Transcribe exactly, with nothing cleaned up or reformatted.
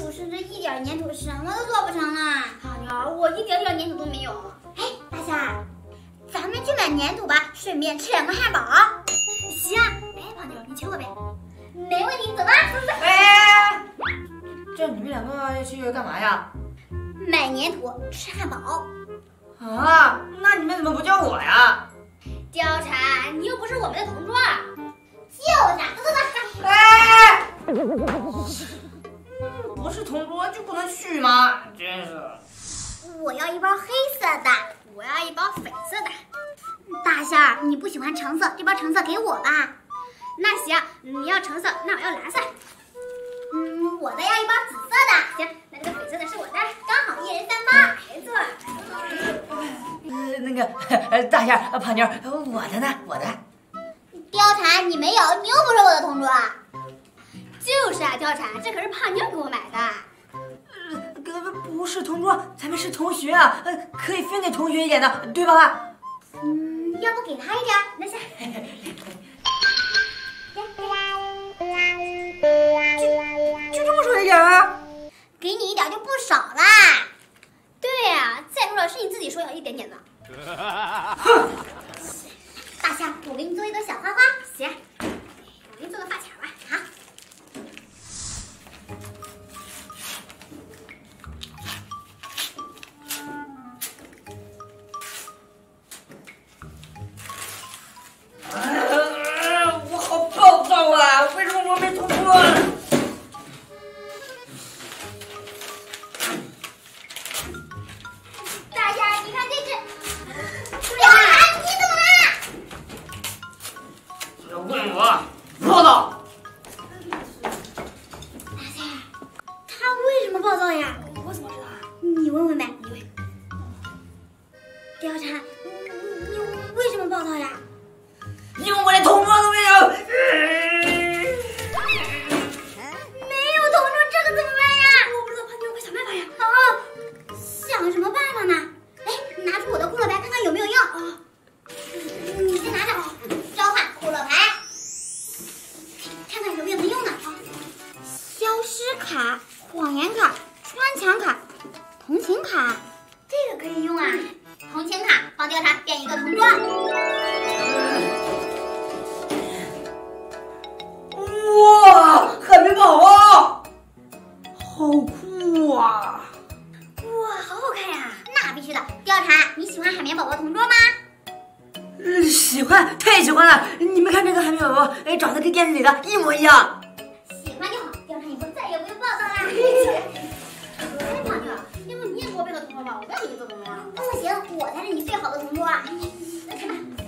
就是这一点粘土，什么都做不成了。胖妞，我一点点粘土都没有。哎，大夏，咱们去买粘土吧，顺便吃两个汉堡。行。哎，胖妞，你请我呗。没问题，走吧。 哎，这你们两个要去干嘛呀？ 买粘土，吃汉堡。 啊，那你们怎么不叫我呀？ 貂蝉，你又不是我们的同桌。就是，走走走。 哎，不是同桌就不能去吗？真是。 我要一包黑色的，我要一包粉色的。大仙儿，你不喜欢橙色，这包橙色给我吧。那行，你要橙色，那我要蓝色。嗯，我再要一包紫色的。行，那这个粉色的是我的，刚好一人三包，没错。 呃，那个大仙儿、胖妞，我的呢？我的。 貂蝉，你没有，你又不是我的同桌。就是啊，貂蝉，这可是胖妞给我买的。 呃，不是同桌，咱们是同学啊，呃，可以分给同学一点的，对吧？ 嗯，要不给他一点？那行。 就就这么说一点啊？ 给你一点就不少啦。对呀、啊，再说了是你自己说要一点点的。 哼。 大象，我给你做一朵小花花，行。我给你做个发卡吧，好。 啊，我好暴躁啊！为什么我没同桌？ 大象，你看这只。貂蝉，你怎么了？ 要问我，暴躁。 大象，他为什么暴躁呀？ 我怎么知道啊？ 你问问呗，你问。貂蝉，你你为什么暴躁呀？ 因为我连同桌都没有。 没有同桌，这个怎么办呀？我不知道，胖妞，快想办法呀！哦，想什么办法呢？哎，拿出我的骷髅牌看看有没有用。啊，你先拿着，召唤骷髅牌，看看有没有能用的啊。消失卡、谎言卡、穿墙卡、同情卡，这个可以用啊。同情卡帮貂蝉变一个同桌。 哇，海绵宝宝，好酷啊！ 哇，好好看呀！那必须的。貂蝉，你喜欢海绵宝宝同桌吗？ 嗯，喜欢，太喜欢了！你们看这个海绵宝宝，哎，长得跟电视里的一模一样。 喜欢就好，貂蝉以后再也不用暴躁啦。哎，胖妞，要不你也给我变个同桌吧？我再给你做同桌。不行，我才是你最好的同桌啊！来看吧。